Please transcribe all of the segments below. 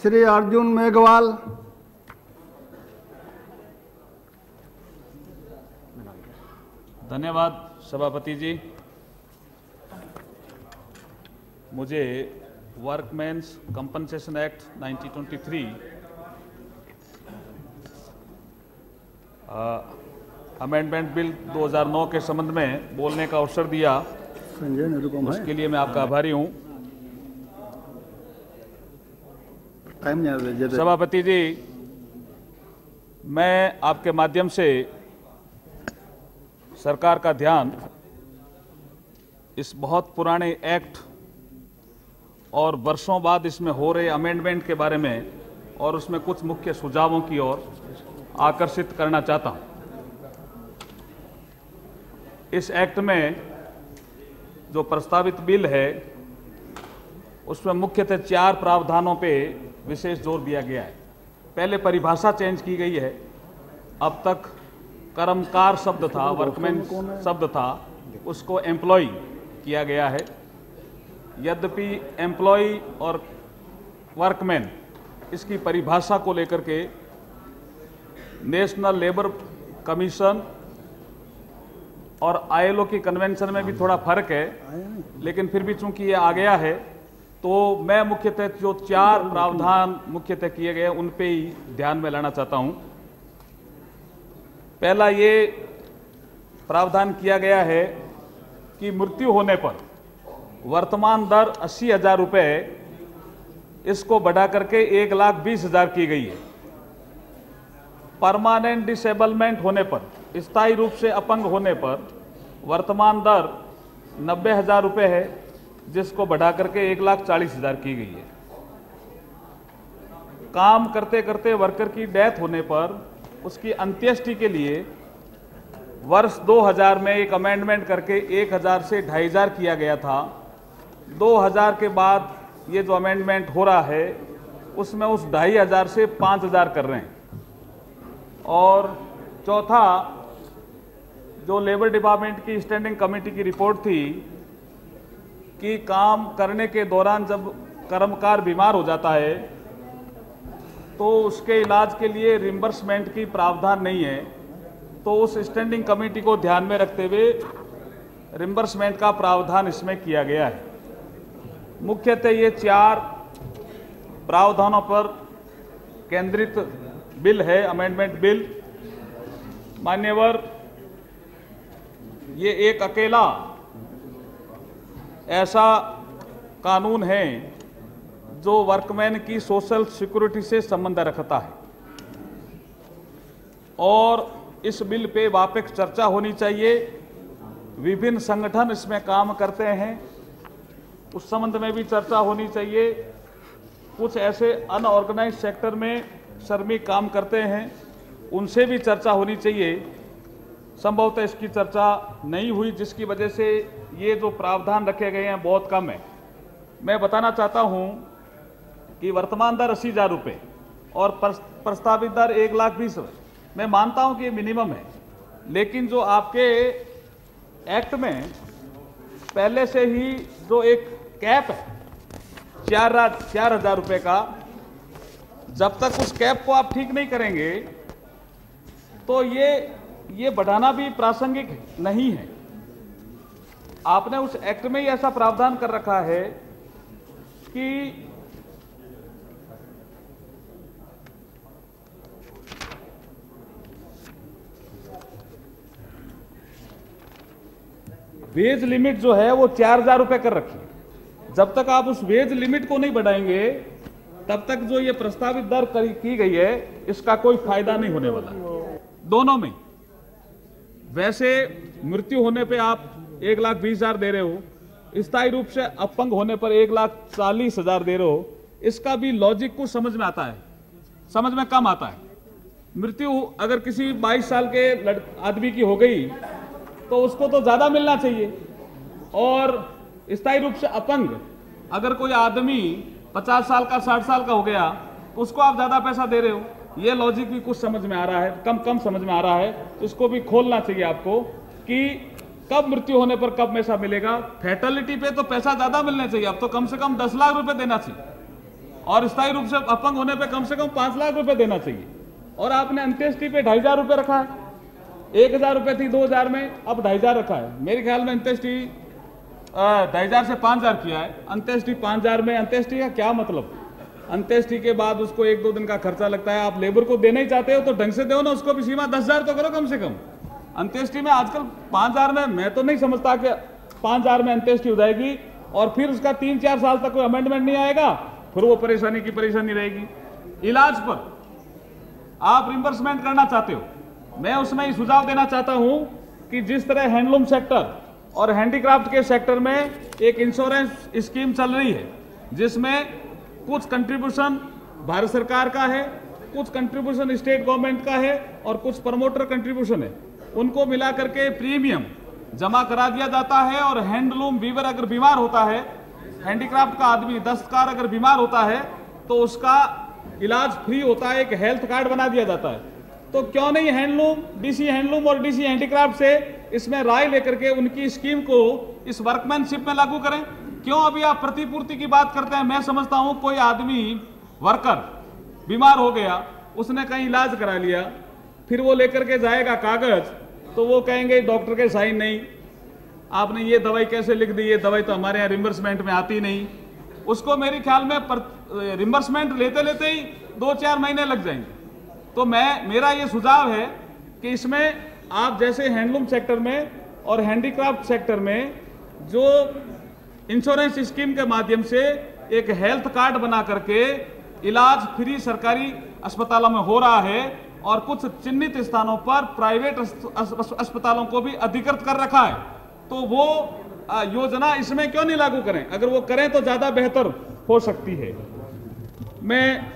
श्री अर्जुन मेघवाल। धन्यवाद सभापति जी। मुझे workman's compensation act 1923 amendment bill 2009 के संबंध में बोलने का अवसर दिया, उसके लिए मैं आपका आभारी हूं। सभापति जी, मैं आपके माध्यम से सरकार का ध्यान इस बहुत पुराने एक्ट और वर्षों बाद इसमें हो रहे अमेंडमेंट के बारे में और उसमें कुछ मुख्य सुझावों की ओर आकर्षित करना चाहता हूं। इस एक्ट में जो प्रस्तावित बिल है उसमें मुख्यतः 4 प्रावधानों पे विशेष जोर दिया गया है। पहले परिभाषा चेंज की गई है। अब तक कर्मकार शब्द था, वर्कमैन शब्द था, उसको एम्प्लॉय किया गया है। यद्यपि एम्प्लॉय और वर्कमैन इसकी परिभाषा को लेकर के नेशनल लेबर कमीशन और ILO की कन्वेंशन में भी थोड़ा फर्क है, लेकिन फिर भी चूंकि ये आ गया है तो मैं मुख्यतः जो 4 प्रावधान मुख्यतः किए गए उन पे ही ध्यान में लाना चाहता हूं। पहला ये प्रावधान किया गया है कि मृत्यु होने पर वर्तमान दर 80,000 रुपये इसको बढ़ा करके 1,20,000 की गई है। परमानेंट डिसेबलमेंट होने पर, स्थायी रूप से अपंग होने पर वर्तमान दर 90,000 रुपये है, जिसको बढ़ा करके 1,40,000 की गई है। काम करते करते वर्कर की डेथ होने पर उसकी अंत्येष्टि के लिए वर्ष 2000 में एक अमेंडमेंट करके 1,000 से 2,500 किया गया था। 2000 के बाद ये जो अमेंडमेंट हो रहा है उसमें उस 2,500 से 5,000 कर रहे हैं। और चौथा, जो लेबर डिपार्टमेंट की स्टैंडिंग कमेटी की रिपोर्ट थी कि काम करने के दौरान जब कर्मकार बीमार हो जाता है तो उसके इलाज के लिए रिम्बर्समेंट की प्रावधान नहीं है, तो उस स्टैंडिंग कमेटी को ध्यान में रखते हुए रिम्बर्समेंट का प्रावधान इसमें किया गया है। मुख्यतः ये 4 प्रावधानों पर केंद्रित बिल है, अमेंडमेंट बिल। मान्यवर, ये एक अकेला ऐसा कानून है जो वर्कमैन की सोशल सिक्योरिटी से संबंध रखता है और इस बिल पे व्यापक चर्चा होनी चाहिए। विभिन्न संगठन इसमें काम करते हैं, उस संबंध में भी चर्चा होनी चाहिए। कुछ ऐसे अनऑर्गेनाइज्ड सेक्टर में श्रमिक काम करते हैं, उनसे भी चर्चा होनी चाहिए। संभवतः इसकी चर्चा नहीं हुई, जिसकी वजह से ये जो प्रावधान रखे गए हैं बहुत कम है। मैं बताना चाहता हूं कि वर्तमान दर 80,000 रुपये और प्रस्तावित दर 1,20,000, मैं मानता हूं कि ये मिनिमम है, लेकिन जो आपके एक्ट में पहले से ही जो एक कैप है 4,000 रुपये का, जब तक उस कैप को आप ठीक नहीं करेंगे तो ये बढ़ाना भी प्रासंगिक नहीं है। आपने उस एक्ट में ही ऐसा प्रावधान कर रखा है कि वेज लिमिट जो है वो 4,000 रुपये कर रखी है। जब तक आप उस वेज लिमिट को नहीं बढ़ाएंगे तब तक जो ये प्रस्तावित दर की गई है इसका कोई फायदा नहीं होने वाला। दोनों में वैसे मृत्यु होने पे आप 1,20,000 दे रहे हो, स्थायी रूप से अपंग होने पर 1,40,000 दे रहे हो, इसका भी लॉजिक को समझ में आता है, समझ में कम आता है। मृत्यु अगर किसी 22 साल के आदमी की हो गई तो उसको तो ज्यादा मिलना चाहिए, और स्थायी रूप से अपंग अगर कोई आदमी 50 साल का 60 साल का हो गया तो उसको आप ज्यादा पैसा दे रहे हो। ये लॉजिक भी कुछ समझ में आ रहा है, कम समझ में आ रहा है, तो इसको भी खोलना चाहिए आपको कि कब मृत्यु होने पर कब पैसा मिलेगा। फैटेलिटी पे तो पैसा ज्यादा मिलना चाहिए, अब तो कम से कम 10 लाख रुपए देना चाहिए। और स्थायी रूप से अपंग होने पे कम से कम 5 लाख रुपए देना चाहिए। और आपने अंत्येष्टि पे 2,500 रुपए रखा है। 1,000 रुपए थी 2000 में, अब 2,500 रखा है। मेरे ख्याल में अंत्येष्टि 2,500 से 5,000 किया है, अंत्येष्टि 5,000 में। अंत्येष्टि का क्या मतलब? अंत्येष्टि के बाद उसको 1-2 दिन का खर्चा लगता है। आप लेबर को देना ही चाहते हो तो ढंग से दो ना, उसको भी सीमा 10,000 तो करो कम से कम। अंत्येष्टि में आजकल 5,000 में मैं तो नहीं समझता कि 5,000 में अंत्येष्टि हो जाएगी और फिर उसका 3-4 साल तक कोई अमेंडमेंट नहीं आएगा, फिर वो परेशानी की परेशानी रहेगी। इलाज पर आप रिम्बर्समेंट करना चाहते हो, मैं उसमें ही सुझाव देना चाहता हूं कि जिस तरह हैंडलूम सेक्टर और हैंडीक्राफ्ट के सेक्टर में एक इंश्योरेंस स्कीम चल रही है जिसमें कुछ कंट्रीब्यूशन भारत सरकार का है, कुछ कंट्रीब्यूशन स्टेट गवर्नमेंट का है और कुछ प्रमोटर कंट्रीब्यूशन है, उनको मिला करके प्रीमियम जमा करा दिया जाता है। और हैंडलूम वीवर अगर बीमार होता है, हैंडीक्राफ्ट का आदमी दस्तकार अगर बीमार होता है तो उसका इलाज फ्री होता है, एक हेल्थ कार्ड बना दिया जाता है। तो क्यों नहीं हैंडलूम, डीसी हैंडलूम और डीसी हैंडीक्राफ्ट से इसमें राय लेकर के उनकी स्कीम को इस वर्कमैनशिप में लागू करें। क्यों अभी आप प्रतिपूर्ति की बात करते हैं? मैं समझता हूं कोई आदमी वर्कर बीमार हो गया, उसने कहीं इलाज करा लिया, फिर वो लेकर के जाएगा कागज, तो वो कहेंगे डॉक्टर के साइन नहीं, आपने ये दवाई कैसे लिख दी, ये दवाई तो हमारे यहाँ रिम्बर्समेंट में आती नहीं। उसको मेरे ख्याल में रिम्बर्समेंट लेते लेते ही 2-4 महीने लग जाएंगे। तो मेरा ये सुझाव है कि इसमें आप जैसे हैंडलूम सेक्टर में और हैंडीक्राफ्ट सेक्टर में जो इंश्योरेंस स्कीम के माध्यम से एक हेल्थ कार्ड बना करके इलाज फ्री सरकारी अस्पतालों में हो रहा है और कुछ चिन्हित स्थानों पर प्राइवेट अस्पतालों को भी अधिकृत कर रखा है, तो वो योजना इसमें क्यों नहीं लागू करें? अगर वो करें तो ज्यादा बेहतर हो सकती है। मैं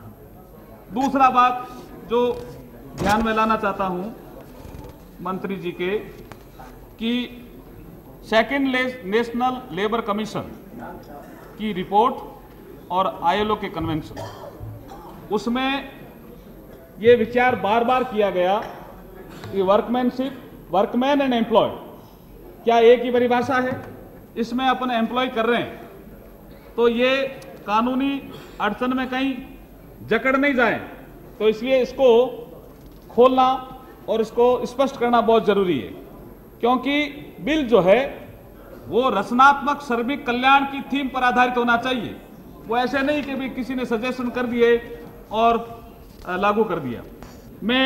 दूसरा बात जो ध्यान में लाना चाहता हूं मंत्री जी के कि सेकंड नेशनल लेबर कमीशन की रिपोर्ट और आईएलओ के कन्वेंशन, उसमें ये विचार बार बार किया गया कि वर्कमैनशिप, वर्कमैन एंड एम्प्लॉय क्या एक ही परिभाषा है? इसमें अपन एम्प्लॉय कर रहे हैं तो ये कानूनी अड़चन में कहीं जकड़ नहीं जाए, तो इसलिए इसको खोलना और इसको स्पष्ट करना बहुत जरूरी है। क्योंकि बिल जो है वो रचनात्मक श्रमिक कल्याण की थीम पर आधारित होना चाहिए। वो ऐसे नहीं कि भी किसी ने सजेशन कर दिए और लागू कर दिया। मैं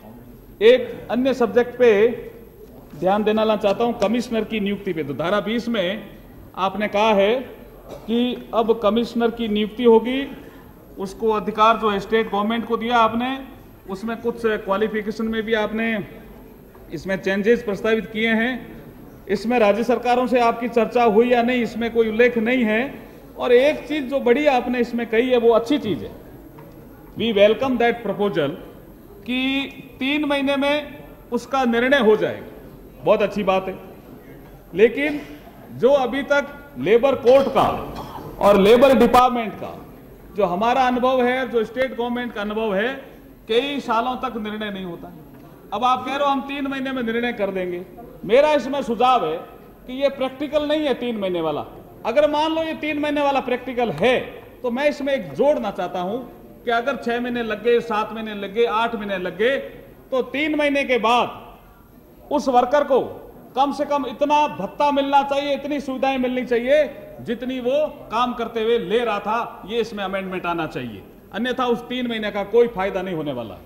एक अन्य सब्जेक्ट पे ध्यान देना चाहता हूं, कमिश्नर की नियुक्ति पे। तो धारा 20 में आपने कहा है कि अब कमिश्नर की नियुक्ति होगी, उसको अधिकार जो है स्टेट गवर्नमेंट को दिया आपने। उसमें कुछ क्वालिफिकेशन में भी आपने इसमें चेंजेस प्रस्तावित किए हैं। इसमें राज्य सरकारों से आपकी चर्चा हुई या नहीं, इसमें कोई उल्लेख नहीं है। और एक चीज जो बड़ी आपने इसमें कही है वो अच्छी चीज है, वी वेलकम दैट प्रपोजल कि 3 महीने में उसका निर्णय हो जाएगा, बहुत अच्छी बात है। लेकिन जो अभी तक लेबर कोर्ट का और लेबर डिपार्टमेंट का जो हमारा अनुभव है, जो स्टेट गवर्नमेंट का अनुभव है, कई सालों तक निर्णय नहीं होता है। अब आप कह रहे हो हम 3 महीने में निर्णय कर देंगे। मेरा इसमें सुझाव है कि ये प्रैक्टिकल नहीं है 3 महीने वाला। अगर मान लो ये 3 महीने वाला प्रैक्टिकल है तो मैं इसमें एक जोड़ना चाहता हूं कि अगर 6 महीने लग गए, 7 महीने लग गए, 8 महीने लग गए, तो 3 महीने के बाद उस वर्कर को कम से कम इतना भत्ता मिलना चाहिए, इतनी सुविधाएं मिलनी चाहिए जितनी वो काम करते हुए ले रहा था। ये इसमें अमेंडमेंट आना चाहिए, अन्यथा उस 3 महीने का कोई फायदा नहीं होने वाला।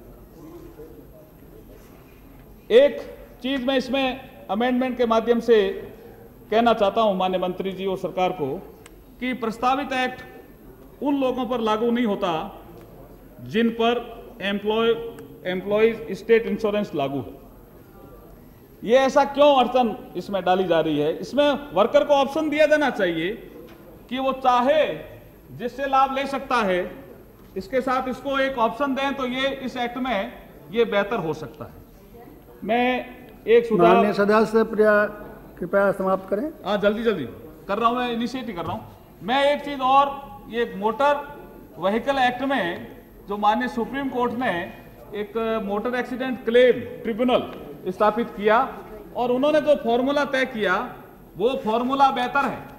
एक चीज मैं इसमें अमेंडमेंट के माध्यम से कहना चाहता हूं माननीय मंत्री जी और सरकार को कि प्रस्तावित एक्ट उन लोगों पर लागू नहीं होता जिन पर एम्प्लॉयज स्टेट इंश्योरेंस लागू है। ये ऐसा क्यों अड़चन इसमें डाली जा रही है? इसमें वर्कर को ऑप्शन दिया जाना चाहिए कि वो चाहे जिससे लाभ ले सकता है, इसके साथ इसको एक ऑप्शन दें तो ये इस एक्ट में ये बेहतर हो सकता है। मैं एक सुधार, माननीय सदस्य कृपया समाप्त करें। हाँ जल्दी कर रहा हूं, मैं इनिशिएटिव कर रहा हूं। मैं एक चीज और, ये मोटर व्हीकल एक्ट में जो माननीय सुप्रीम कोर्ट ने एक मोटर एक्सीडेंट क्लेम ट्रिब्यूनल स्थापित किया और उन्होंने जो फॉर्मूला तय किया वो फॉर्मूला बेहतर है।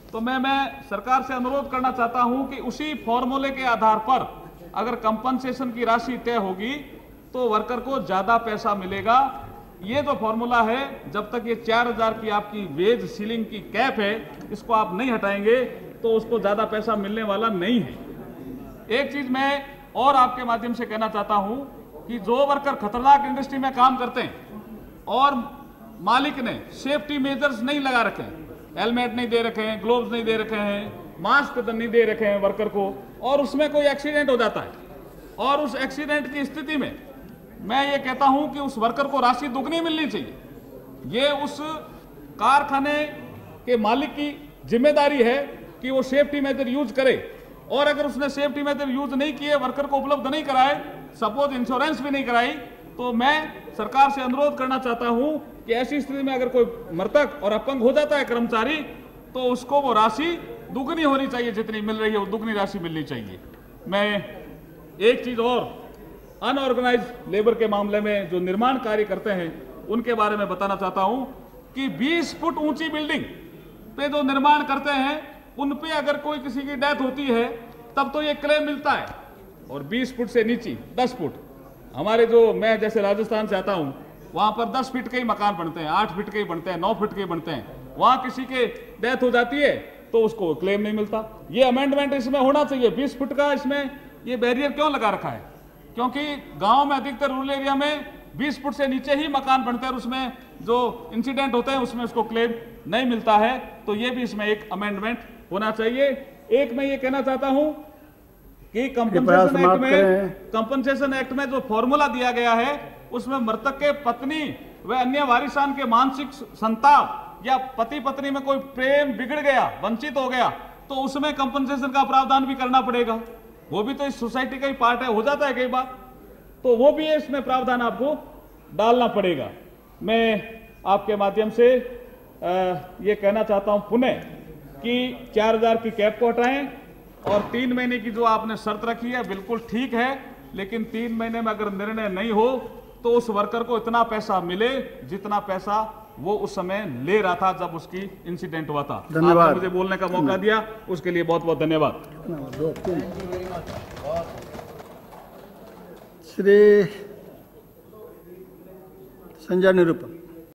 तो मैं सरकार से अनुरोध करना चाहता हूं कि उसी फॉर्मूले के आधार पर अगर कंपनसेशन की राशि तय होगी तो वर्कर को ज्यादा पैसा मिलेगा। ये जो फॉर्मूला है, जब तक ये 4000 की आपकी वेज सीलिंग की कैप है, इसको आप नहीं हटाएंगे तो उसको ज्यादा पैसा मिलने वाला नहीं है। एक चीज मैं और आपके माध्यम से कहना चाहता हूं कि जो वर्कर खतरनाक इंडस्ट्री में काम करते हैं और मालिक ने सेफ्टी मेजर्स नहीं लगा रखे हैं, हेलमेट नहीं दे रखे हैं, ग्लोव्स नहीं दे रखे हैं, मास्क नहीं दे रखे हैं वर्कर को, और उसमें कोई एक्सीडेंट हो जाता है, और उस एक्सीडेंट की स्थिति में मैं ये कहता हूं कि उस वर्कर को राशि दुगनी मिलनी चाहिए। ये उस कारखाने के मालिक की जिम्मेदारी है कि वो सेफ्टी मेजर यूज करे, और अगर उसने सेफ्टी मेजर यूज नहीं किए, वर्कर को उपलब्ध नहीं कराए, सपोज इंश्योरेंस भी नहीं कराई, तो मैं सरकार से अनुरोध करना चाहता हूं कि ऐसी स्थिति में अगर कोई मृतक और अपंग हो जाता है कर्मचारी, तो उसको वो राशि दुगनी होनी चाहिए, जितनी मिल रही है वो दुगनी राशि मिलनी चाहिए। मैं एक चीज और अनऑर्गेनाइज लेबर के मामले में जो निर्माण कार्य करते हैं उनके बारे में बताना चाहता हूं कि 20 फुट ऊंची बिल्डिंग पे जो निर्माण करते हैं उन पे अगर कोई किसी की डेथ होती है तब तो ये क्लेम मिलता है, और 20 फुट से नीचे 10 फुट, हमारे जो मैं जैसे राजस्थान से आता हूं वहां पर 10 फीट के ही मकान बनते हैं, 8 फीट के ही बनते हैं, 9 फीट के ही बनते हैं, वहां किसी के डेथ हो जाती है तो उसको क्लेम नहीं मिलता। ये अमेंडमेंट इसमें होना चाहिए। 20 फुट का इसमें ये बैरियर क्यों लगा रखा है? क्योंकि गांव में अधिकतर रूरल एरिया में 20 फुट से नीचे ही मकान बनते हैं और उसमें जो इंसिडेंट होते हैं उसमें उसको क्लेम नहीं मिलता है, तो ये भी इसमें एक अमेंडमेंट होना चाहिए। एक मैं ये कहना चाहता हूं कि कंपनसेशन एक्ट में जो फॉर्मूला दिया गया है उसमें मृतक के पत्नी व अन्य वारिसान के मानसिक संताप या पति पत्नी में कोई प्रेम बिगड़ गया, वंचित हो गया, तो उसमें कंपनसेशन का प्रावधान भी करना पड़ेगा। वो भी तो इस सोसाइटी का ही पार्ट है, हो जाता है कई बार, तो वो भी इसमें प्रावधान आपको डालना पड़ेगा। मैं आपके माध्यम से ये कहना चाहता हूं पुनः कि 4000 की कैप को हटाएं, और 3 महीने की जो आपने शर्त रखी है बिल्कुल ठीक है, लेकिन 3 महीने में अगर निर्णय नहीं हो तो उस वर्कर को इतना पैसा मिले जितना पैसा वो उस समय ले रहा था जब उसकी इंसिडेंट हुआ था। धन्यवाद। आपने मुझे बोलने का मौका दिया, उसके लिए बहुत बहुत धन्यवाद। श्री संजय निरुपम।